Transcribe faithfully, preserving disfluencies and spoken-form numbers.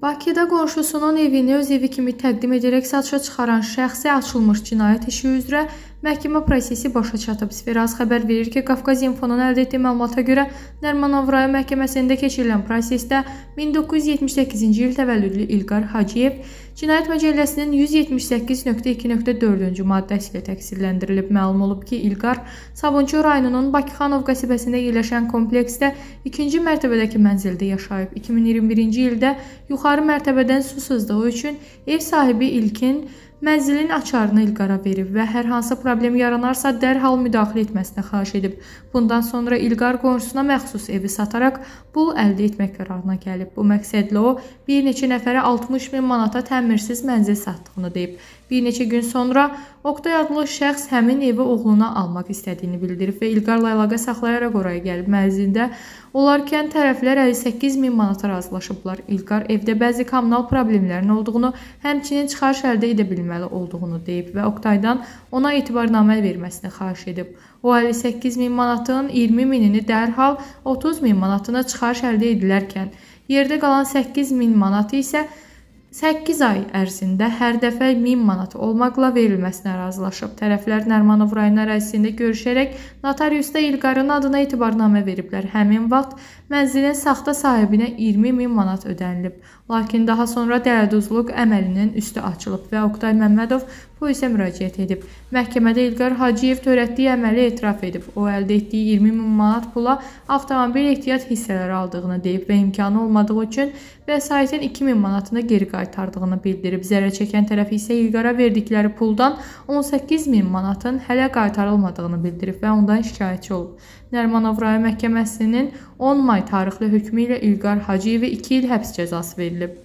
Bakıda qonşusunun evini öz evi kimi təqdim edərək satışa çıxaran şəxsə açılmış cinayət işi üzrə məhkəmə prosesi başa çatıb. Sferaz xəbər verir ki, Qafqaz İnfonun əldə etdiyi məlumata görə Nərimanov rayon məhkəməsində keçirilən prosesdə min doqquz yüz yetmiş səkkizinci il təvəllüdlü İlqar Hacıyev Cinayət Məcəlləsinin yüz yetmiş səkkiz nöqtə iki nöqtə dördüncü maddəsi ilə təqsirləndirilib. Məlum olub ki, İlqar Sabunçu rayonunun Bakıxanov qəsəbəsində yerləşən kompleksdə ikinci mərtəbədəki mənzildə yaşayıb. iki min iyirmi birinci ildə yuxarı mərtəbədən su sızdığı üçün ev sahibi İlkin mənzilin açarını İlqara verib və hər hansı problem yaranarsa dərhal müdaxilə etməsini xahiş edib. Bundan sonra İlqar qonşusuna məxsus evi sataraq pul əldə etmək qərarına gəlib. Bu məqsədlə o, bir neçə nəfərə altmış min manata təmirsiz mənzil satdığını deyib. Bir neçə gün sonra Oqtay adlı şəxs həmin evi oğluna almaq istədiyini bildirib və İlqarla əlaqə saxlayaraq oraya gəlib. Mənzildə olarkən tərəflər əlli səkkiz min manata razılaşıblar. İlqar evdə bəzi kommunal problemlərin olduğunu, həmçinin çıxarış əldə edə bilməli olduğunu deyib və Oqtaydan ona etibarnamə verməsini xahiş edib. O əlli səkkiz min manatın iyirmi minini dərhal otuz min manatına çıxarış əldə edilərkən, yerdə qalan səkkiz min manatı isə səkkiz ay ərzində hər dəfə min manat olmaqla verilməsinə razılaşıb. Tərəflər Nərimanov rayon ərazisində görüşərək notariusda İlqarın adına etibarnamə veriblər. Həmin vaxt mənzilin saxta sahibinə iyirmi min manat ödənilib. Lakin daha sonra dələduzluq əməlinin üstü açılıb və Oqtay Məmmədov polisə müraciət edib. Məhkəmədə İlqar Hacıyev törətdiyi əməli etiraf edib. O, əldə etdiyi iyirmi min manat pula avtomobil ehtiyat hissələri aldığını deyib və imkanı olmadığı üçün vəsaitin iki min manatını geri qaytardığını bildirib. Zərər çəkən tərəf isə İlqara verdikləri puldan on səkkiz min manatın hələ qaytarılmadığını bildirib və ondan şikayətçi olub. Nərimanov rayon məhkəməsinin on may tarixli hökmü ilə İlqar Hacıyevə iki il həbs cəzası verilib.